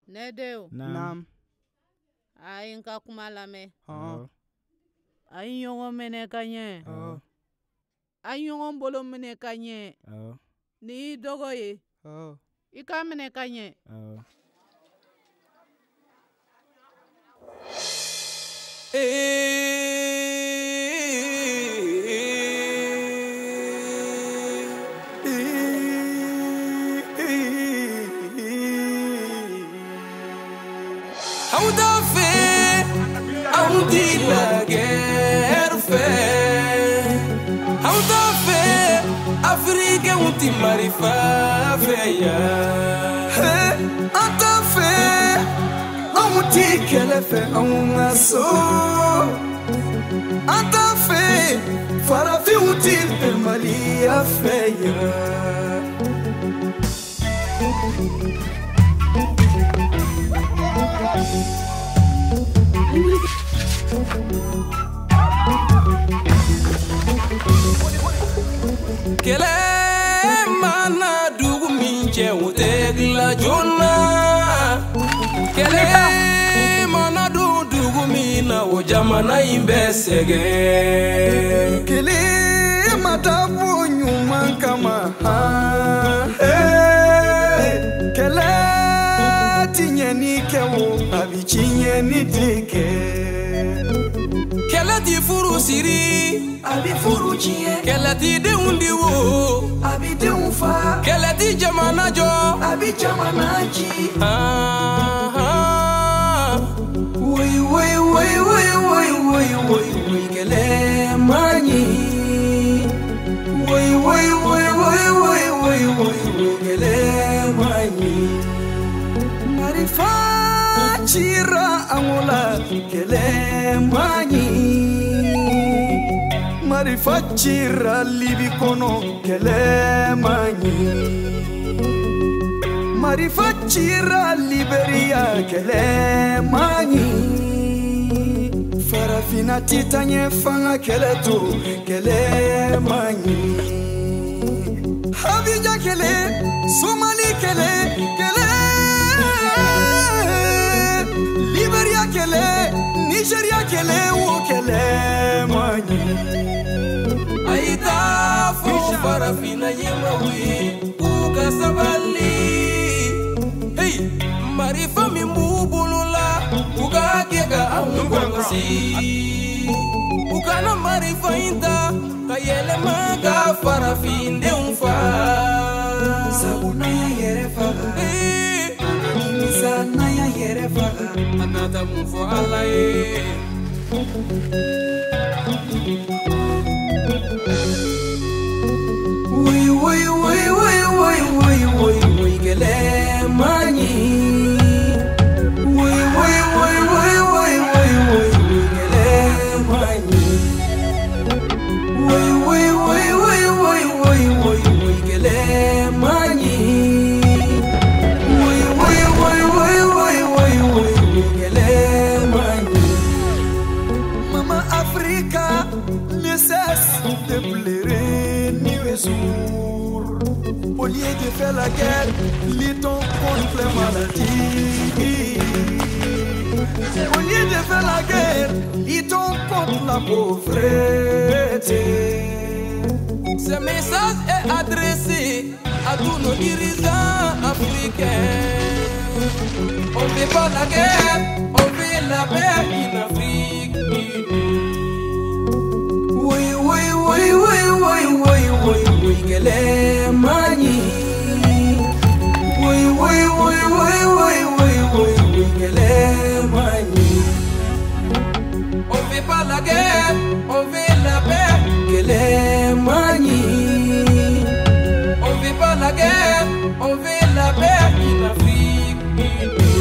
Nedeu. Nam. Ayi nka kuma lamɛn. A ye ɲɔgɔn minɛ ka ɲɛ. A ye ɲɔgɔn bolo minɛ ka ɲɛ. Ni y'i dɔgɔ ye. I k'a minɛ ka ɲɛ. Aw t'a fɛ aw t'i la guerre fɛ aw t'a fɛ Africain t'i marifa fɛ yan an t'a fɛ aw t'i kɛlɛ fɛ anw ka so an t'a fɛ farafinw t'i bɛnbaliya fɛ yan. Kele mana dugu min cɛ o tɛ dilan joona kele mana dun dugu min na o jamana in bɛ sɛgɛn kele ma dabɔ ɲuman kama kele ti ɲɛni kɛ o a bi tiɲɛni de kɛ kele ti furu siri a bi furu tiɲɛ kele ti denw di wo a bi denw fa kele ti jamana jɔ a bi jamana ci woy woy woy woy woy woy woy woy kele man ɲi woy woy woy woy woy woy woy woy kele man ɲi marifa cira anw la kele man ɲi marifa cira Libi kɔnɔ kɛlɛ man ɲi marifa cira Liberia kɛlɛ man ɲi farafinna ti taa ɲɛ fanga kɛlɛ to kɛlɛ man ɲi Abidjan kɛlɛ Somali kɛlɛ kɛlɛ Liberia kɛlɛ Nigeria kɛlɛ wo kɛlɛ man ɲi Aita fo farafina yemawi uka sabali hey marifa min b'u bolo la uka kɛ ka anw kɔlɔsi uka na marifa in ta ka yɛlɛma ka farafindenw fa sabu n'an y'a yɛrɛ faga nimisa n'an y'a yɛrɛ faga a nata mun fɔ Ala ye woy woy woy woy woy woy woy woy kele man ɲi woy woy woy woy woy woy woy woy kele man ɲi woy woy woy woy woy woy woy woy kele man ɲi woy woy woy woy woy woy woy woy kele man ɲi Mama Africa ne cesse de pleurer ni jour. Au lieu de faire la guerre, luttons contre les maladies. Au lieu de faire la guerre, luttons contre la pauvreté. Ce message est adressé à tous nos dirigeants africains. On ne fait pas la guerre, on fait la paix en Afrique. Woy woy woy woy woy woy woy woy kele man ɲi woy woy woy woy woy woy woy woy kele man ɲi on fait pas la guerre on fait la paix kele man ɲi on fait pas la guerre on fait la paix en Afrique